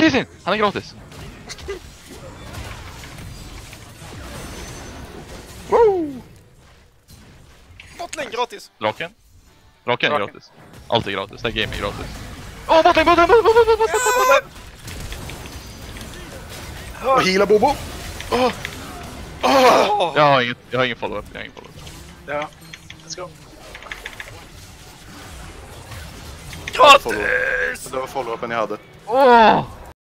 Lissin! Han är gratis. Woo! Botlane gratis! Draken är Draken. gratis. Allt är gratis, det här game är gratis. Botlane! Och heala Bobo! Jag har ingen follow-up, Ja, let's go. Gratis! Det var follow-upen jag hade.